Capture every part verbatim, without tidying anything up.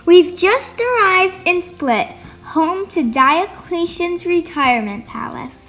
We've just arrived in Split, home to Diocletian's retirement palace.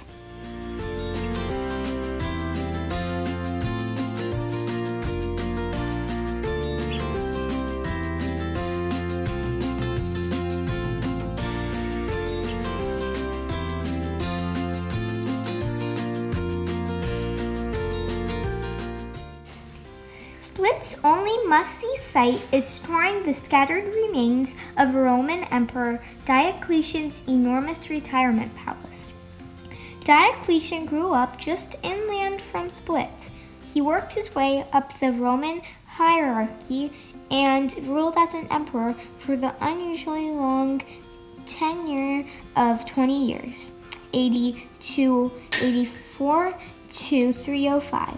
Split's only must-see sight is storing the scattered remains of Roman Emperor Diocletian's enormous retirement palace. Diocletian grew up just inland from Split. He worked his way up the Roman hierarchy and ruled as an emperor for the unusually long tenure of twenty years, A D two eighty-four to three oh five.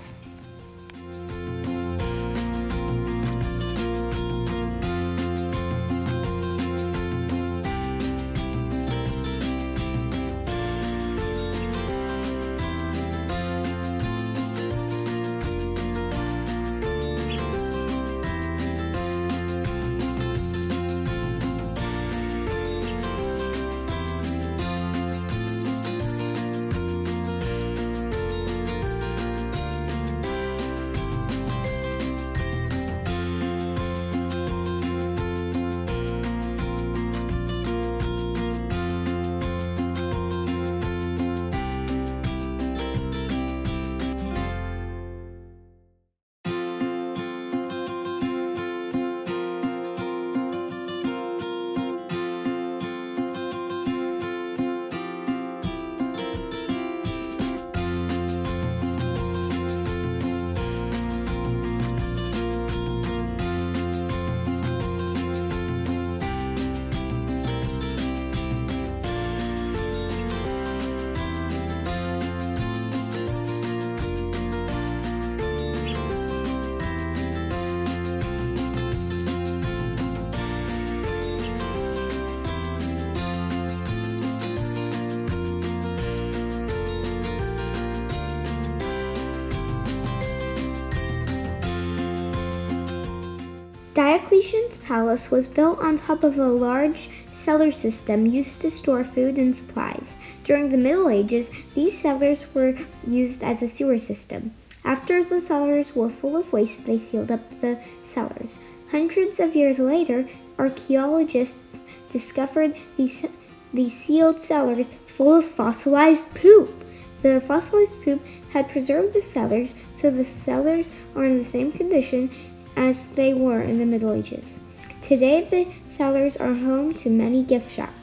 Diocletian's palace was built on top of a large cellar system used to store food and supplies. During the Middle Ages, these cellars were used as a sewer system. After the cellars were full of waste, they sealed up the cellars. Hundreds of years later, archaeologists discovered these, these sealed cellars full of fossilized poop. The fossilized poop had preserved the cellars, so the cellars are in the same condition as they were in the Middle Ages. Today, the cellars are home to many gift shops.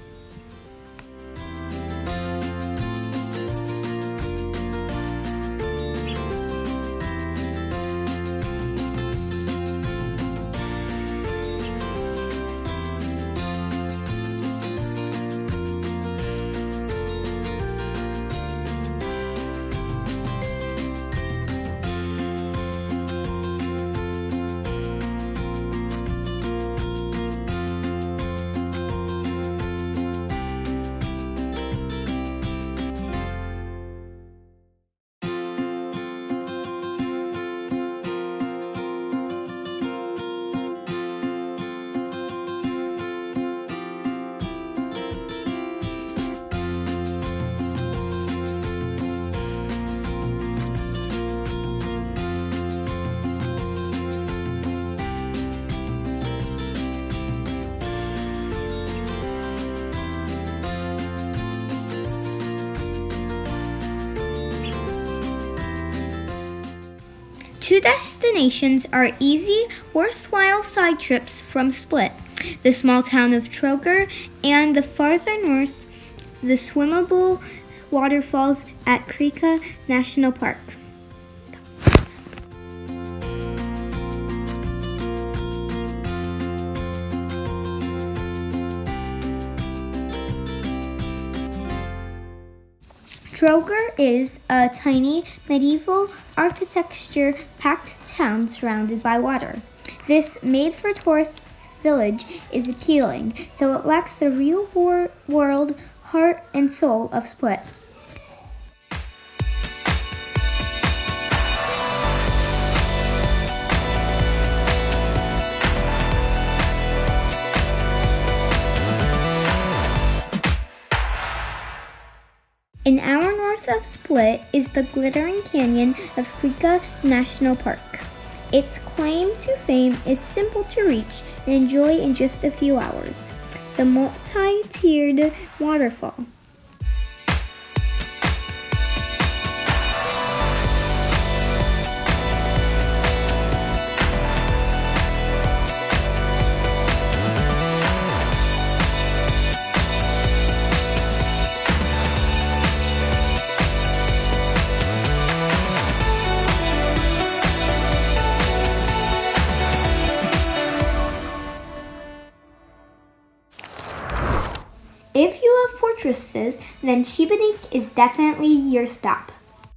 Two destinations are easy, worthwhile side trips from Split: the small town of Troger and the farther north, the swimmable waterfalls at Krka National Park. Troger is a tiny, medieval, architecture-packed town surrounded by water. This made-for-tourists village is appealing, though it lacks the real-world heart and soul of Split. An hour north of Split is the glittering canyon of Krika National Park. Its claim to fame is simple to reach and enjoy in just a few hours: the multi-tiered waterfall. If you love fortresses, then Šibenik is definitely your stop.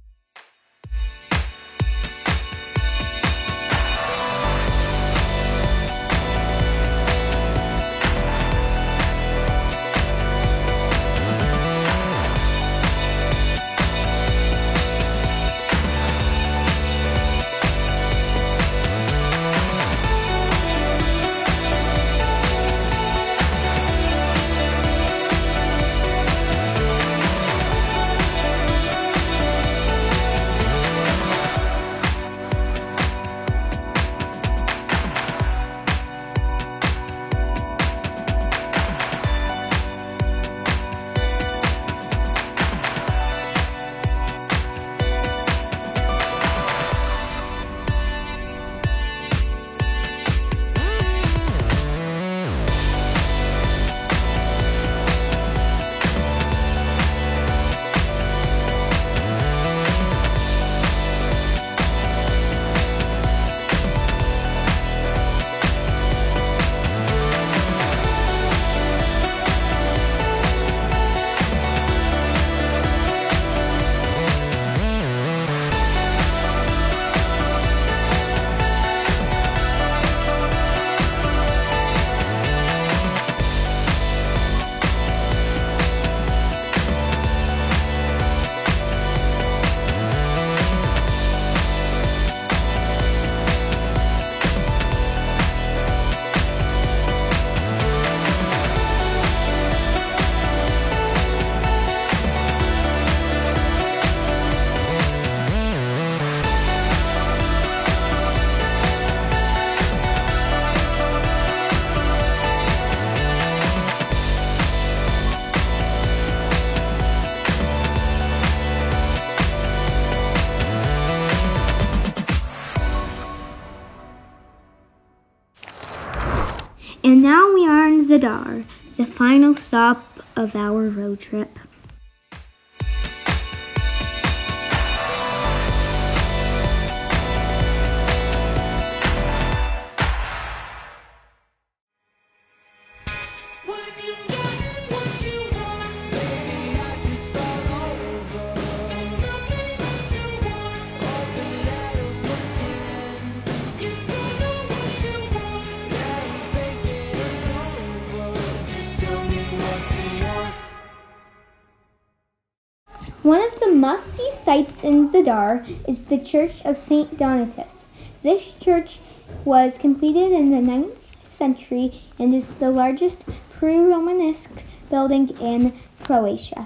And now we are in Zadar, the final stop of our road trip. One of the must-see sights in Zadar is the Church of Saint Donatus. This church was completed in the ninth century and is the largest pre-Romanesque building in Croatia.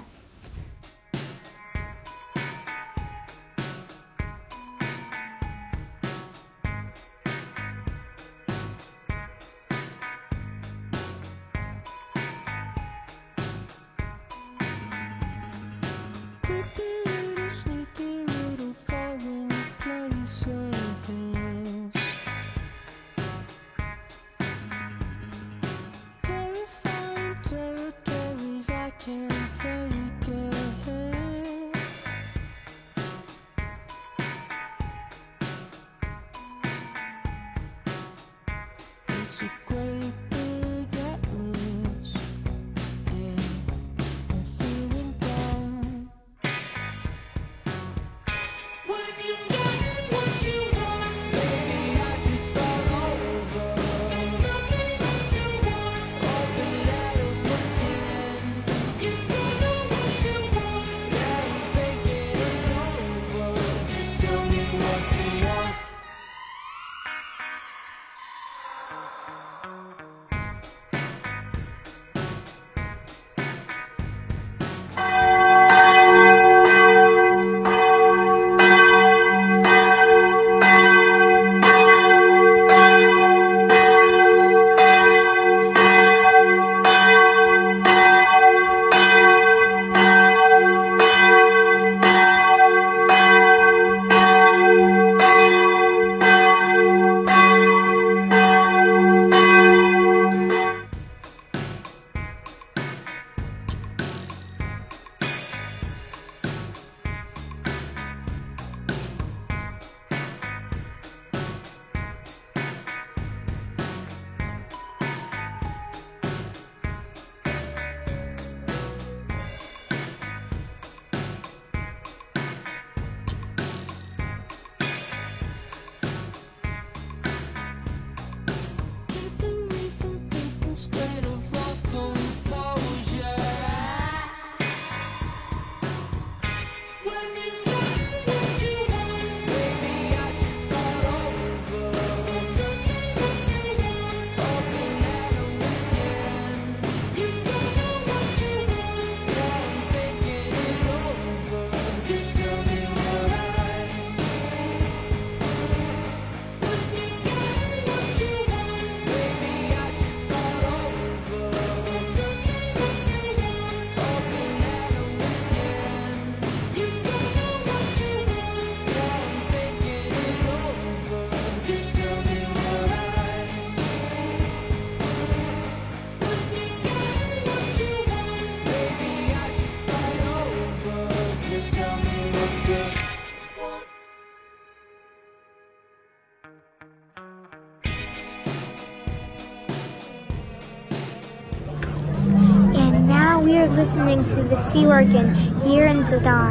we are listening to the sea organ here in Zadar.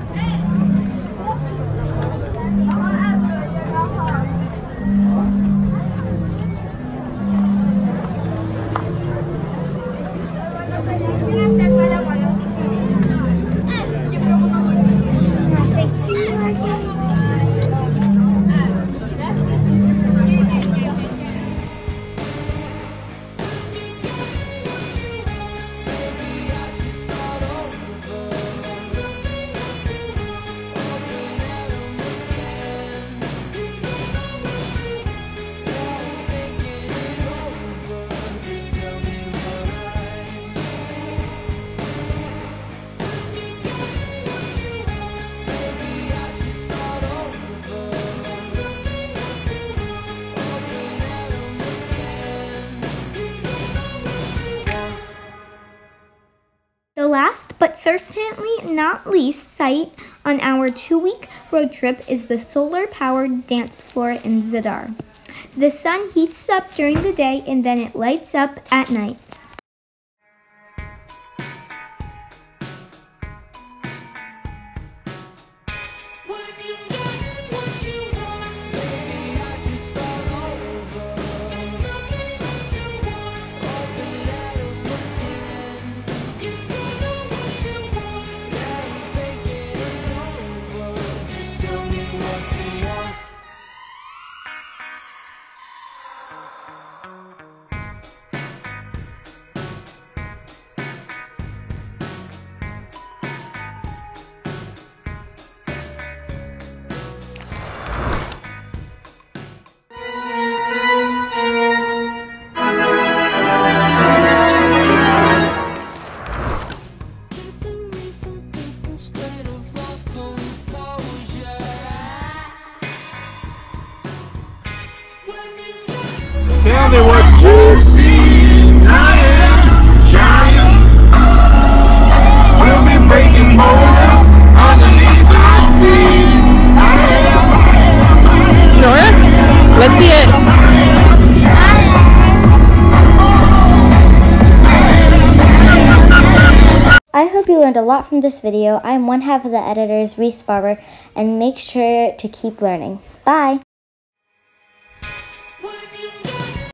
The last but certainly not least sight on our two-week road trip is the solar-powered dance floor in Zadar. The sun heats up during the day and then it lights up at night. Tell me what you see. I am giants. We'll be breaking boulders underneath our feet. I am. Nora, let's see it. I hope you learned a lot from this video. I am one half of the editors, Reese Barber, and make sure to keep learning. Bye!